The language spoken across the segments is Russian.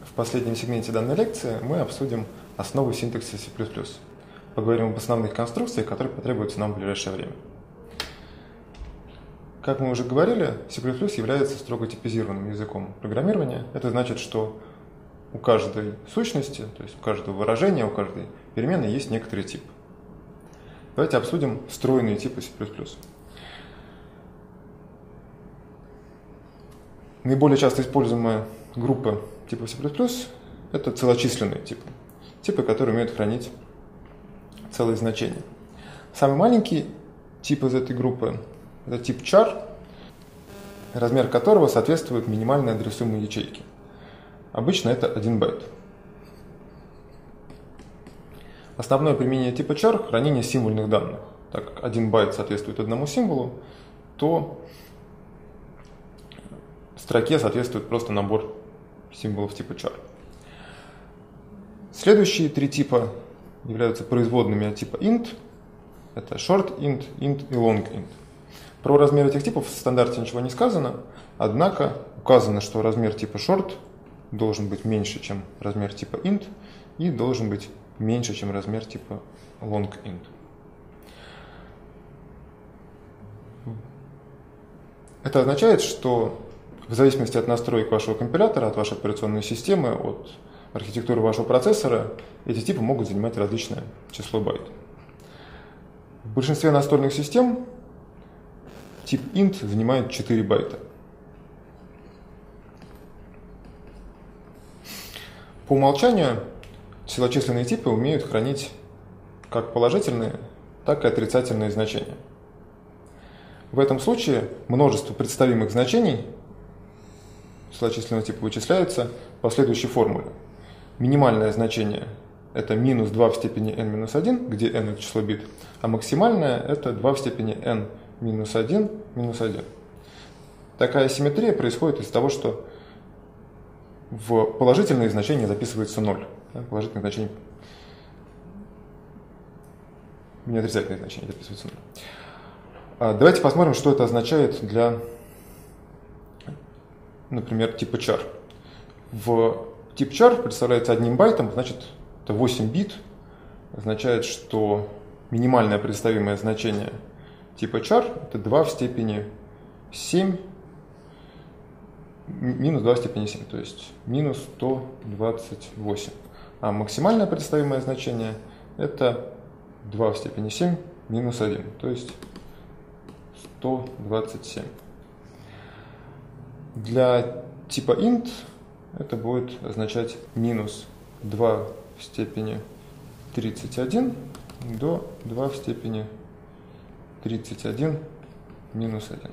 В последнем сегменте данной лекции мы обсудим основы синтаксиса C++. Поговорим об основных конструкциях, которые потребуются нам в ближайшее время. Как мы уже говорили, C++ является строго типизированным языком программирования. Это значит, что у каждой сущности, то есть у каждого выражения, у каждой переменной есть некоторый тип. Давайте обсудим встроенные типы C++. Наиболее часто используемая группа типов C++ – это целочисленные типы. Типы, которые умеют хранить целые значения. Самый маленький тип из этой группы – это тип char, размер которого соответствует минимальной адресуемой ячейке. Обычно это 1 байт. Основное применение типа char – хранение символьных данных. Так как 1 байт соответствует одному символу, то строке соответствует просто набор символов типа char. Следующие три типа являются производными от типа int. Это short int, int и long int. Про размер этих типов в стандарте ничего не сказано, однако указано, что размер типа short должен быть меньше, чем размер типа int, и должен быть меньше, чем размер типа long int. Это означает, что в зависимости от настроек вашего компилятора, от вашей операционной системы, от архитектуры вашего процессора, эти типы могут занимать различное число байт. В большинстве настольных систем тип int занимает 4 байта. По умолчанию целочисленные типы умеют хранить как положительные, так и отрицательные значения. В этом случае множество представимых значений целочисленного типа вычисляется по следующей формуле. Минимальное значение – это минус 2 в степени n-1, где n – это число бит, а максимальное – это 2 в степени n минус 1 минус 1. Такая симметрия происходит из того, что в положительные значения записывается 0. Положительные значения в неотрицательные значения записывается 0. Давайте посмотрим, что это означает для, например, типа char. В тип char представляется 1 байтом, значит, это 8 бит. Означает, что минимальное представимое значение типа char – это 2 в степени 7, минус 2 в степени 7, то есть минус 128. А максимальное представимое значение – это 2 в степени 7 минус 1, то есть 127. Для типа int это будет означать минус 2 в степени 31 до 2 в степени 31 минус 1.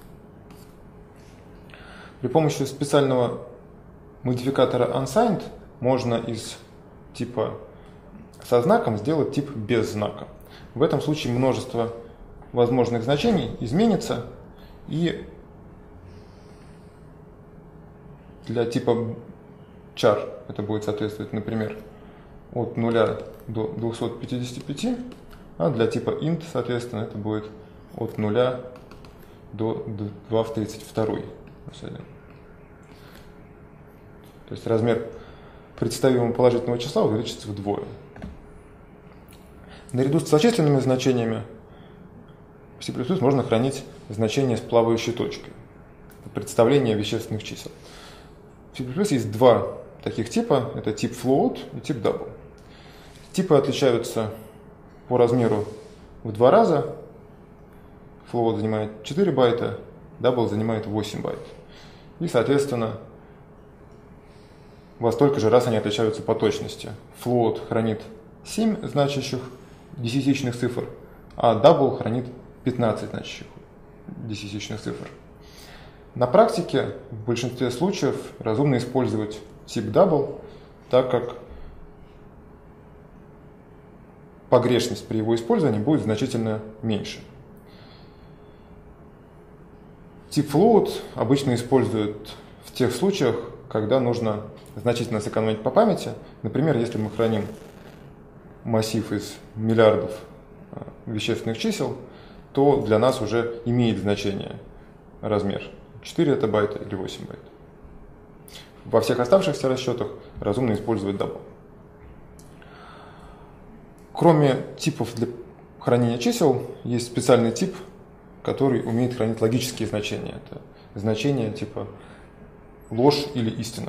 При помощи специального модификатора unsigned можно из типа со знаком сделать тип без знака. В этом случае множество возможных значений изменится, и для типа char это будет соответствовать, например, от 0 до 255, а для типа int, соответственно, это будет от 0 до 2 в 32. То есть размер представимого положительного числа увеличится вдвое. Наряду с целочисленными значениями в C++ можно хранить значения с плавающей точкой. Представление вещественных чисел. В C++ есть два таких типа. Это тип float и тип double. Типы отличаются по размеру в 2 раза. Float занимает 4 байта, double занимает 8 байт. И, соответственно, во столько же раз они отличаются по точности. Float хранит 7 значащих десятичных цифр, а double хранит 15 значащих десятичных цифр. На практике в большинстве случаев разумно использовать тип double, так как погрешность при его использовании будет значительно меньше. Тип float обычно используют в тех случаях, когда нужно значительно сэкономить по памяти. Например, если мы храним массив из миллиардов вещественных чисел, то для нас уже имеет значение размер 4 это байта или 8 байт. Во всех оставшихся расчетах разумно использовать double. Кроме типов для хранения чисел, есть специальный тип, который умеет хранить логические значения. Это значения типа ложь или истина.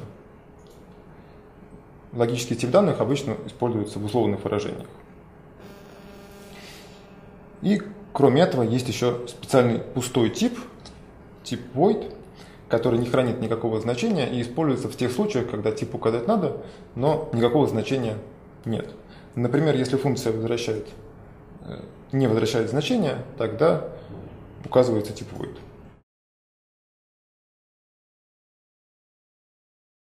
Логический тип данных обычно используется в условных выражениях. И кроме этого есть еще специальный пустой тип void, который не хранит никакого значения и используется в тех случаях, когда тип указать надо, но никакого значения нет. Например, если функция не возвращает значения, тогда указывается тип void.